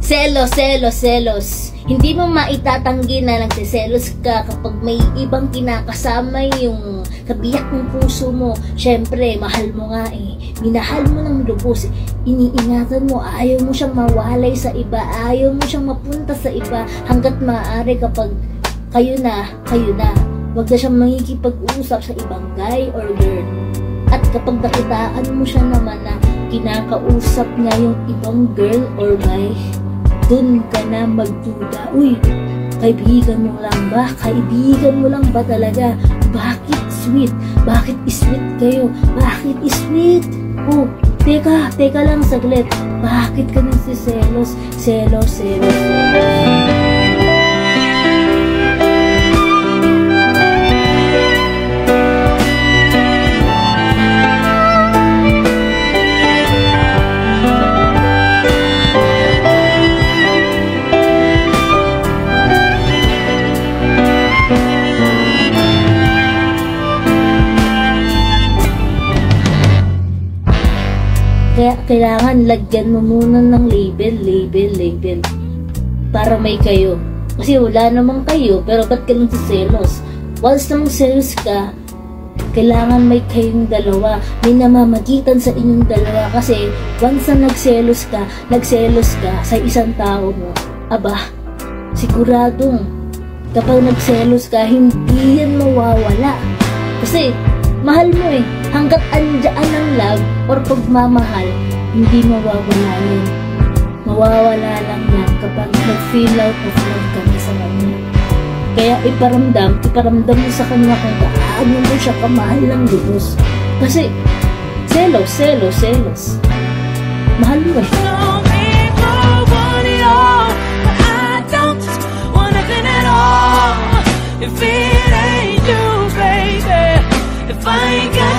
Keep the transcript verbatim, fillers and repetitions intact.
Selos, selos, selos. Hindi mo maitatanggi na nagsiselos ka kapag may ibang kinakasama yung kabiyak ng puso mo. Syempre, mahal mo nga eh. Minahal mo ng lubos. Iniingatan mo, ayaw mo siyang mawalay sa iba. Ayaw mo siyang mapunta sa iba hanggat maaari kapag kayo na, kayo na. Huwag na siyang makikipag-usap sa ibang guy or girl. At kapag nakitaan mo siya naman na kinakausap niya yung ibang girl or guy, dun ka na magduda. Uy, kaibigan mo lang ba? Kaibigan mo lang ba talaga? Bakit sweet? Bakit sweet kayo? Bakit sweet? Oh, teka, teka lang saglit. Bakit ka nagsiselos? Selos, selos, selos. Kaya kailangan lagyan mo muna ng label, label, label. Para may kayo. Kasi wala namang kayo, pero ba't ka nagsiselos? Once namang selos ka, kailangan may kayong dalawa. May namamagitan sa inyong dalawa. Kasi once na nagselos ka, nagselos ka sa isang tao mo, aba, siguradong kapag nagselos ka, hindi yan mawawala. Kasi mahal mo eh. Hanggat andyan ang love or pagmamahal, hindi mawawala yan. Mawawala lang yan kapag nag-feel out of love kami sa kanya. Kaya iparamdam, iparamdam mo sa kanya kung gaano mo siya kamahal ng lubos. Kasi, selos, selos, selos. Mahal mo eh. Some people want it all, but I don't want nothing at all. If it ain't you, baby, if I ain't got